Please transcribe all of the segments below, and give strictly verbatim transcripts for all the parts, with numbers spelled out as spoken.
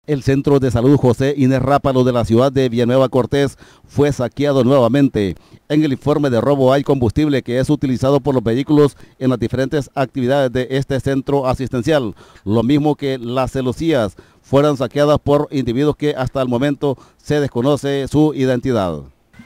El Centro de Salud José Inés Rápalo de la ciudad de Villanueva Cortés fue saqueado nuevamente. En el informe de robo hay combustible que es utilizado por los vehículos en las diferentes actividades de este centro asistencial. Lo mismo que las celosías fueron saqueadas por individuos que hasta el momento se desconoce su identidad.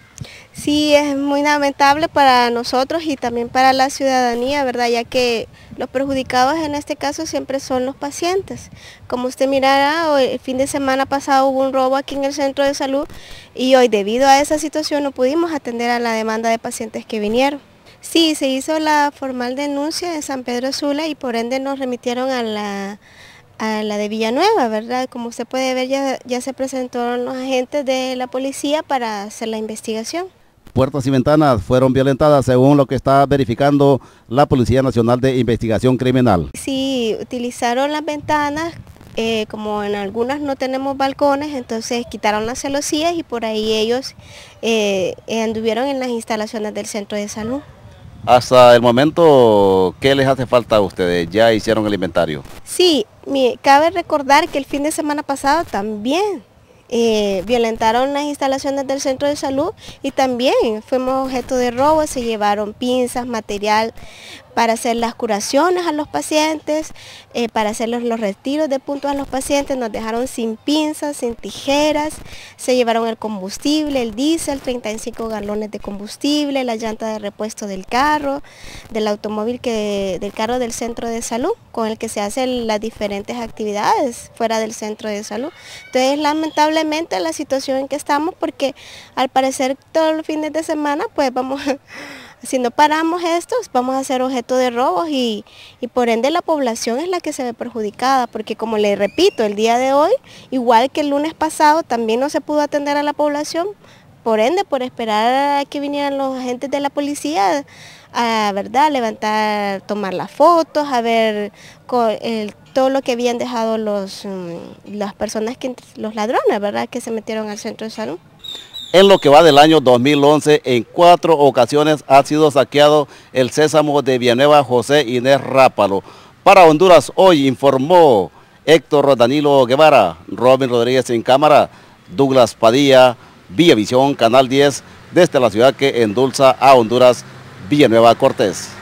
Sí, es muy lamentable para nosotros y también para la ciudadanía, ¿verdad? Ya que los perjudicados en este caso siempre son los pacientes. Como usted mirará, el fin de semana pasado hubo un robo aquí en el centro de salud y hoy debido a esa situación no pudimos atender a la demanda de pacientes que vinieron. Sí, se hizo la formal denuncia en San Pedro Sula y por ende nos remitieron a la... a la de Villanueva, ¿verdad? Como usted puede ver, ya, ya se presentaron los agentes de la policía para hacer la investigación. Puertas y ventanas fueron violentadas según lo que está verificando la Policía Nacional de Investigación Criminal. Sí, utilizaron las ventanas, eh, como en algunas no tenemos balcones, entonces quitaron las celosías y por ahí ellos eh, anduvieron en las instalaciones del centro de salud. Hasta el momento, ¿qué les hace falta a ustedes? ¿Ya hicieron el inventario? Sí, mi, cabe recordar que el fin de semana pasado también eh, violentaron las instalaciones del centro de salud y también fuimos objeto de robo, se llevaron pinzas, material para hacer las curaciones a los pacientes, eh, para hacer los, los retiros de puntos a los pacientes, nos dejaron sin pinzas, sin tijeras, se llevaron el combustible, el diésel, treinta y cinco galones de combustible, la llanta de repuesto del carro, del automóvil, que, del carro del centro de salud, con el que se hacen las diferentes actividades fuera del centro de salud. Entonces, lamentablemente la situación en que estamos, porque al parecer todos los fines de semana, pues vamos... Si no paramos estos, vamos a ser objeto de robos y, y por ende la población es la que se ve perjudicada, porque como le repito, el día de hoy, igual que el lunes pasado, también no se pudo atender a la población, por ende, por esperar a que vinieran los agentes de la policía, a verdad, levantar, tomar las fotos, a ver el, todo lo que habían dejado los, las personas, que, los ladrones, ¿verdad?, que se metieron al centro de salud. En lo que va del año dos mil once, en cuatro ocasiones ha sido saqueado el sésamo de Villanueva José Inés Rápalo. Para Honduras Hoy informó Héctor Danilo Guevara, Robin Rodríguez en cámara, Douglas Padilla, Villavisión, Canal diez, desde la ciudad que endulza a Honduras, Villanueva Cortés.